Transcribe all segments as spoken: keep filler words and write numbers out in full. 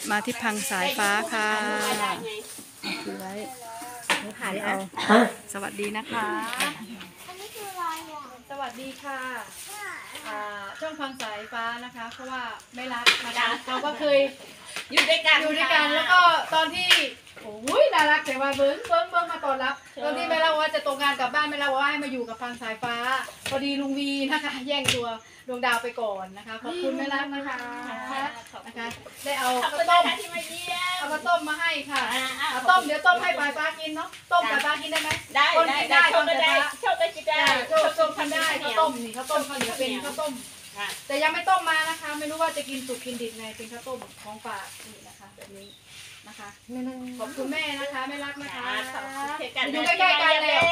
มาที่พังสายฟ้าค่ะดูไว้ถ่ายเอาสวัสดีนะคะอันนี้คืออะไรอ่ะสวัสดีค่ะช่องพังสายฟ้านะคะเพราะว่าไม่รักนะคะเราก็เคยอยู่ด้วยกันอยู่ด้วยกันแล้วก็ตอนที่โอ้ยน่ารักแต่ว่าเบิ้งเบิ้งเบิ้งมาต้อนรับตอนที่แม่เราว่าจะตกงานกลับบ้านแม่เราว่าให้มาอยู่กับพังสายฟ้าพอดีลุงวีนะคะแย่งตัวดวงดาวไปก่อนนะคะขอบคุณแม่รักนะคะนะคะได้เอาข้าวต้มเอาข้าวต้มมาให้ค่ะเอาต้มเดี๋ยวต้มให้ปลายฟ้ากินเนาะต้มปลายฟ้ากินได้ไหมได้ได้ได้โชคได้โชคได้กินได้โชคโชคทำได้ข้าวต้มนี่ข้าวต้มข้าวเหนียวเป็นข้าวต้มแต่ยังไม่ต้มมานะคะไม่รู้ว่าจะกินสุกกินดิบไงเป็นข้าวต้มของฝากนี่นะคะแบบนี้นะคะขอบคุณแม่นะคะแม่รักนะคะอยู่ใกล้ๆกันเลย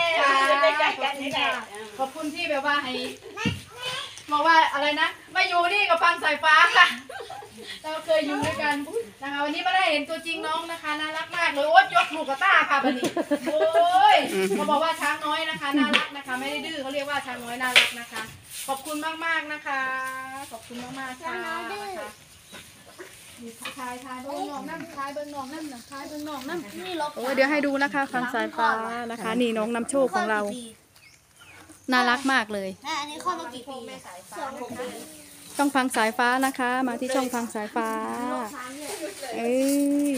ขอบคุณที่แบบว่าให้บอกว่าอะไรนะมาอยู่นี่กับพังสายฟ้าค่ะเราเคยอยู่ด้วยกันนะคะวันนี้ไม่ได้เห็นตัวจริงน้องนะคะน่ารักมากเลยโอ๊ยยกลูกกระต้าค่ะบัดนี้โอ้ยเขาบอกว่าช้างน้อยนะคะน่ารักนะคะไม่ได้ดื้อเขาเรียกว่าช้างน้อยน่ารักนะคะขอบคุณมากๆนะคะขอบคุณมากๆค่ะนะคะนี่ทายทายเบิ้งน้องนั่นทายเบิ้งน้องนั่นนะทายเบิ้งน้องนั่นนี่ลบโอ้เดี๋ยวให้ดูนะคะพังสายฟ้านะคะนี่น้องนำโชคของเราน่ารักมากเลยอันนี้ข้อมากี่ปีสองปีช่องพังสายฟ้านะคะมาที่ช่องพังสายฟ้าเอ้ย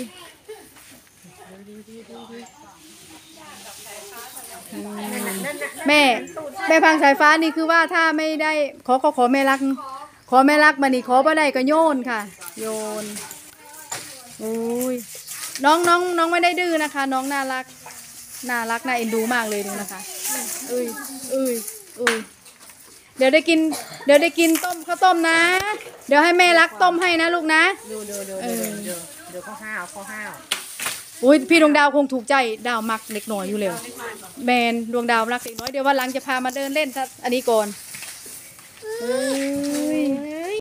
แม่แม่พังสายฟ้านี่คือว่าถ้าไม่ได้ขอขอขอแม่รักขอแม่รักมานี่ขอบ่ได้ก็โยนค่ะโยนโอ้ยน้องน้องน้องไม่ได้ดื้อนะคะน้องน่ารักน่ารักน่าเอ็นดูมากเลยดูนะคะเอ้ยเอ้ยเอ้ยเดี๋ยวได้กินเดี๋ยวได้กินต้มข้าวต้มนะเดี๋ยวให้แม่รักต้มให้นะลูกนะดูดูดูดูดูดูข้าวห้าวข้าวห้าวอุ้ยพี่ดวงดาวคงถูกใจดาวมักเล็กน้อยอยู่แล้วแมนดวงดาวรักเล็กน้อยเดี๋ยววันหลังจะพามาเดินเล่นอันนี้ก่อนเอ้ย